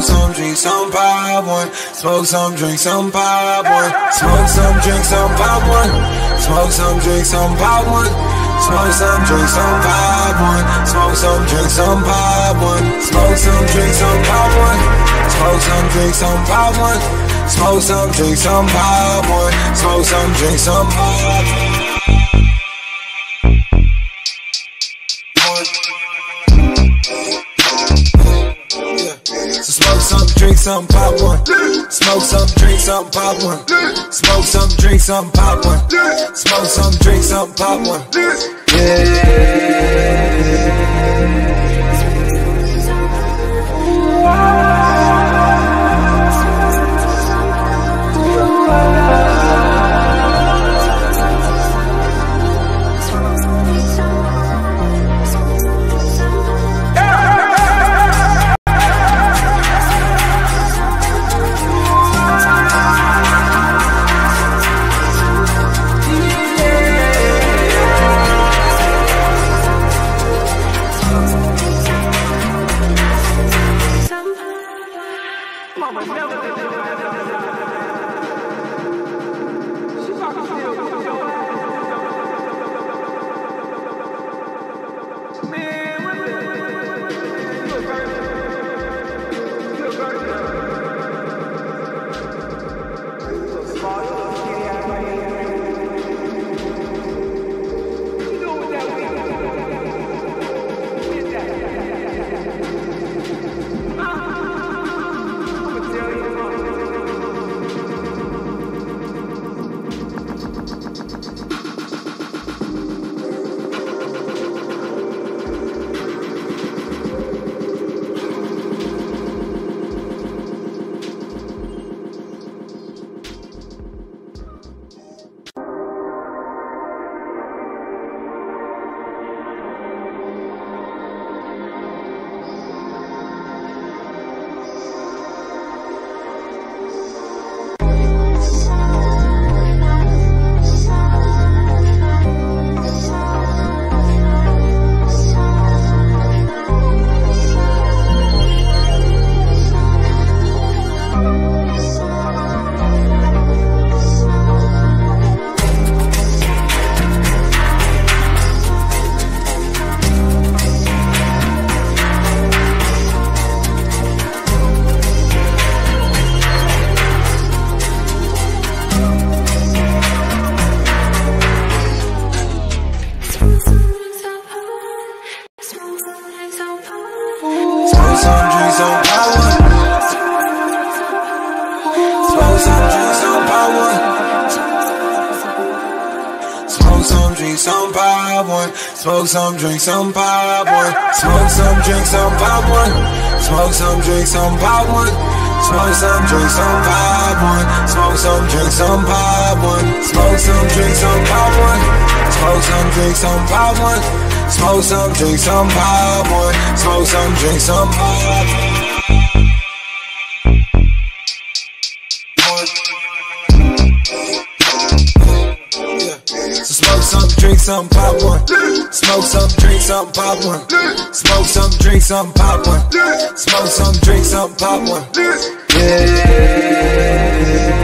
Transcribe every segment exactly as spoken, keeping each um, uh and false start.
Smoke some, drink some, pop one. Smoke some, drink some, pop one. Smoke some, drink some, pop one. Smoke some, drink some, pop one. Smoke some, drink some, pop one. Smoke some, drink some, pop one. Smoke some, drink some, pop one. Smoke some, drink some, pop one. Smoke some, drink some, pop one. Smoke some, drink some, pop one. So smoke some, drink some, pop one. Smoke some, drink some, pop one. Smoke some, drink some, pop one. Smoke some, drink some, pop one. Yeah. Smoke some, drink some, pop one. Smoke some, drink some, pop one. Smoke some, drink some, pop one. Smoke some, drink some, pop one. Smoke some, drink some, pop one. Smoke some, drink some, pop one. Smoke some, drink some, pop one. Smoke some, drink some, pop one. Smoke some, drink some, pop one. Smoke some, drink some, pop one. Smoke some, drink some, pop one. Smoke some, drink some, pop one. Smoke some, drink some, pop one. Yeah.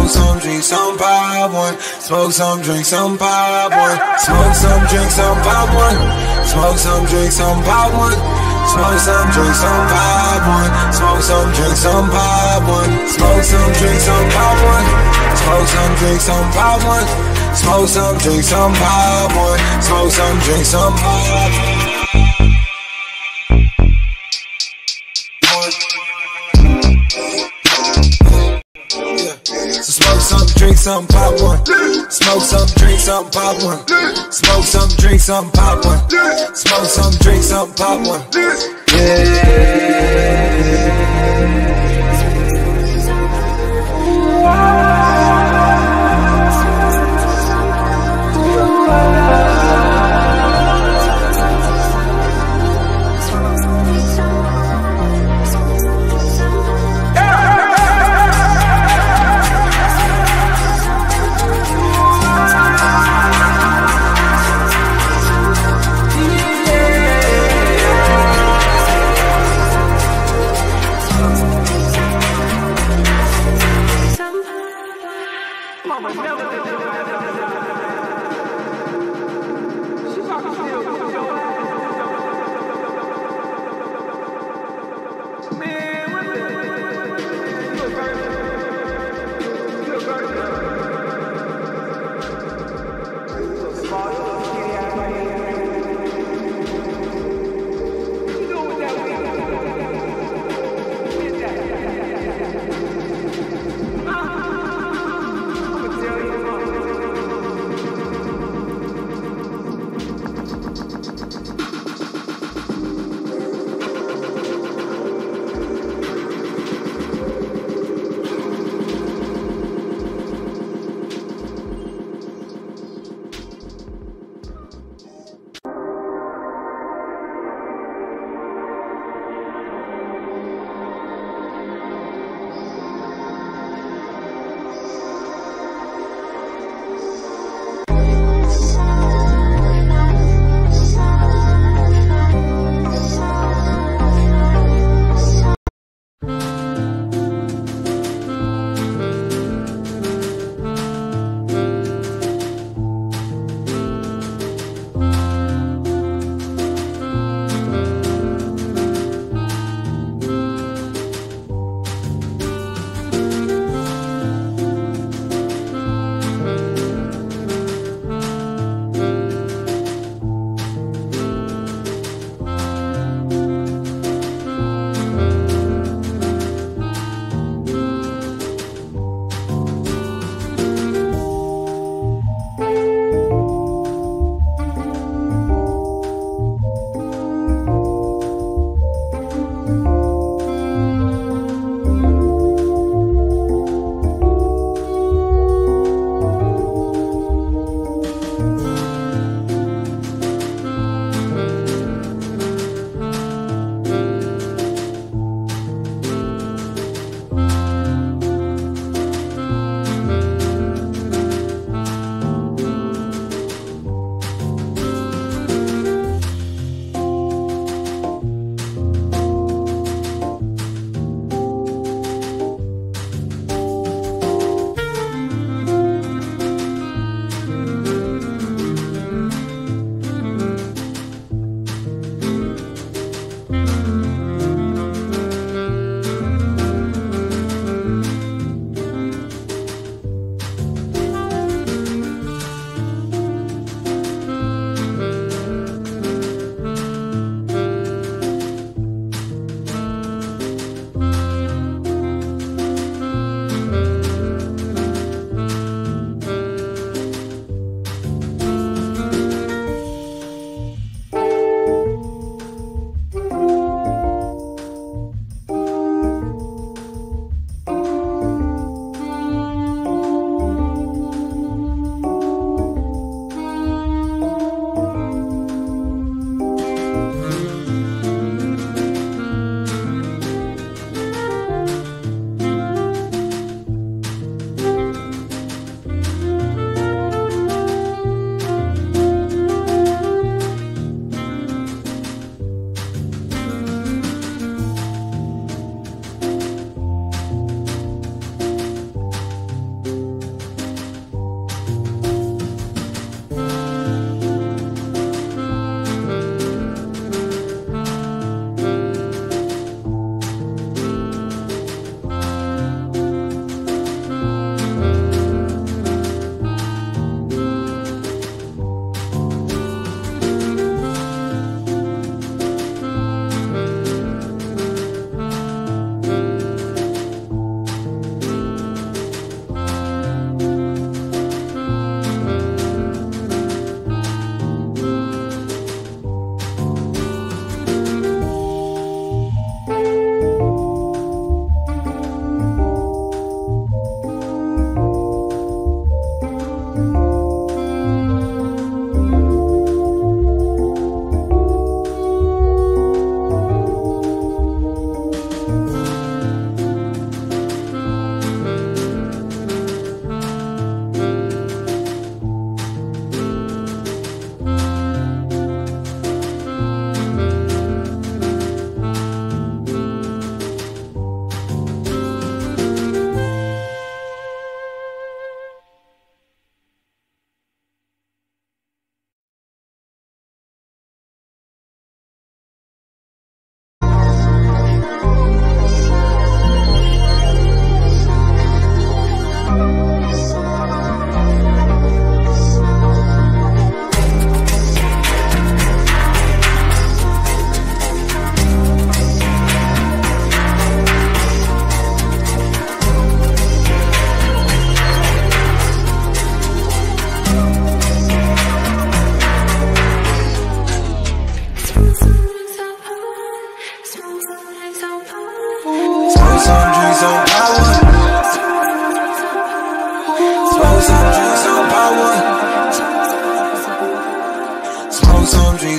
Smoke some, drink some, pop one. Smoke some, drink some, pop one. Smoke some, drink some, pop one. Smoke some, drink some, pop one. Smoke some, drink some, pop one. Smoke some, drink some, pop one. Smoke some, drink some, pop one. Smoke some, drink some, pop one. Smoke some, drink some, pop one. Smoke some, drink some, pop one. So smoke some, drink some, pop one. Smoke some, drink some, pop one. Smoke some, drink some, pop one. Smoke some, drink some, pop one. Yeah.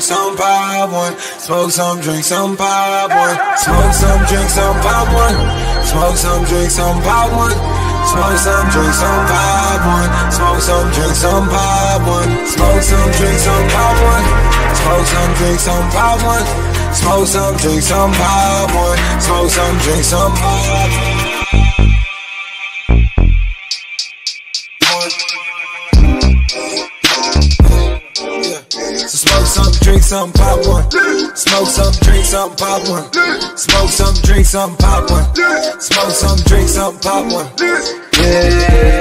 some, pop one. Smoke some, drink some, pop one. Smoke some, drink some, pop one. Smoke some, drink some, pop one. Smoke some, drink some, pop one. Smoke some, drink some, pop one. Smoke some, drink some, pop one. Smoke some, drink some, pop one. Smoke some, drink some, pop one. Smoke some, drink some, pop one. So smoke some, drink some, pop one. Smoke some, drink some, pop one. Smoke some, drink some, pop one. Smoke some, drink some, pop one. Yeah.